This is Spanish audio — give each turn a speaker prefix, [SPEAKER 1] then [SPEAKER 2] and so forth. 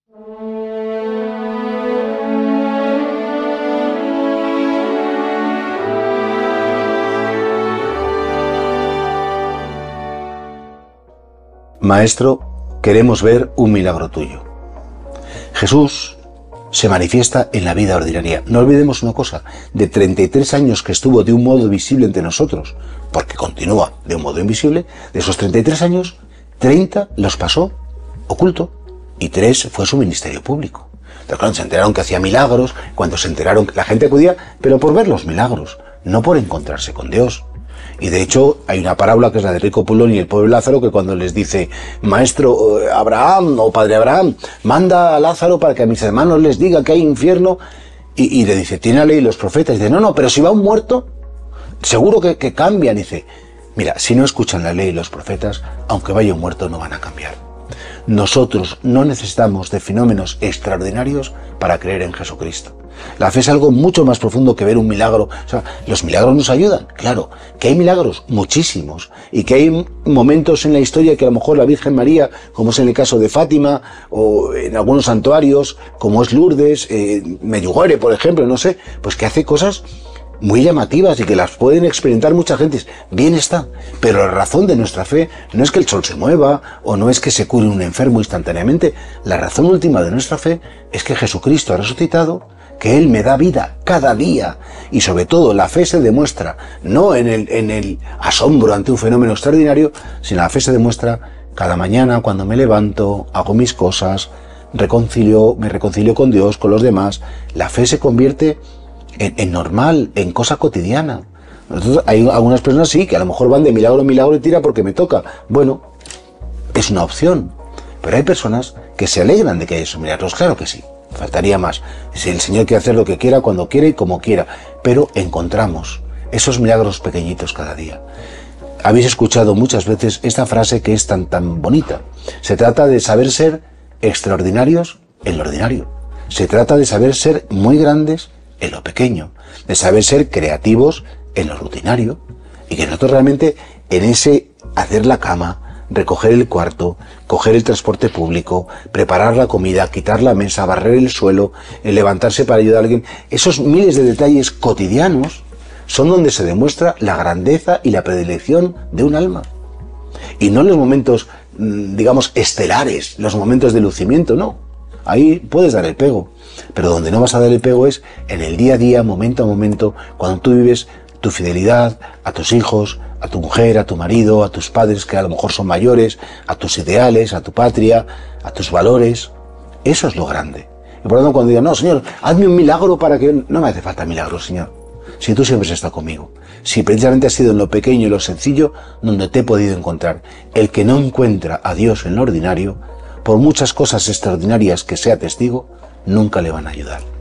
[SPEAKER 1] Maestro, queremos ver un milagro tuyo. Jesús se manifiesta en la vida ordinaria. No olvidemos una cosa, de 33 años que estuvo de un modo visible entre nosotros, porque continúa de un modo invisible, de esos 33 años, 30 los pasó oculto y 3 fue su ministerio público. Entonces, cuando se enteraron que hacía milagros, cuando se enteraron que la gente acudía, pero por ver los milagros, no por encontrarse con Dios. Y de hecho hay una parábola que es la de Rico Pulón y el pobre Lázaro, que cuando les dice, maestro Abraham o padre Abraham, manda a Lázaro para que a mis hermanos les diga que hay infierno, y le dice, tiene la ley y los profetas, y dice, no, pero si va un muerto, seguro que cambian. Y dice, mira, si no escuchan la ley y los profetas, aunque vaya un muerto no van a cambiar. Nosotros no necesitamos de fenómenos extraordinarios para creer en Jesucristo. La fe es algo mucho más profundo que ver un milagro. O sea, los milagros nos ayudan, claro, que hay milagros muchísimos y que hay momentos en la historia que a lo mejor la Virgen María, como es en el caso de Fátima o en algunos santuarios, como es Lourdes, Medjugorje, por ejemplo, no sé, pues que hace cosas muy llamativas y que las pueden experimentar mucha gente. Bien está, pero la razón de nuestra fe no es que el sol se mueva o no es que se cure un enfermo instantáneamente. La razón última de nuestra fe es que Jesucristo ha resucitado, que Él me da vida cada día, y sobre todo la fe se demuestra no en el asombro ante un fenómeno extraordinario, sino la fe se demuestra cada mañana cuando me levanto, hago mis cosas, me reconcilio con Dios, con los demás. La fe se convierte en normal, en cosa cotidiana. Nosotros, hay algunas personas sí, que a lo mejor van de milagro en milagro y tira porque me toca. Bueno, es una opción. Pero hay personas que se alegran de que haya esos milagros, claro que sí. Faltaría más. Si el Señor quiere hacer lo que quiera, cuando quiera y como quiera. Pero encontramos esos milagros pequeñitos cada día. Habéis escuchado muchas veces esta frase que es tan bonita. Se trata de saber ser extraordinarios en lo ordinario. Se trata de saber ser muy grandes en lo pequeño, de saber ser creativos en lo rutinario, y que nosotros realmente en ese hacer la cama, recoger el cuarto, coger el transporte público, preparar la comida, quitar la mesa, barrer el suelo, levantarse para ayudar a alguien, esos miles de detalles cotidianos son donde se demuestra la grandeza y la predilección de un alma. Y no en los momentos, digamos, estelares, los momentos de lucimiento, no. Ahí puedes dar el pego. Pero donde no vas a dar el pego es en el día a día, momento a momento, cuando tú vives tu fidelidad a tus hijos, a tu mujer, a tu marido, a tus padres que a lo mejor son mayores, a tus ideales, a tu patria, a tus valores. Eso es lo grande. Y por lo tanto, cuando digan, no, Señor, hazme un milagro para que... No me hace falta milagro, Señor. Si tú siempre has estado conmigo. Si precisamente has sido en lo pequeño y lo sencillo donde te he podido encontrar. El que no encuentra a Dios en lo ordinario, por muchas cosas extraordinarias que sea testigo, nunca le van a ayudar.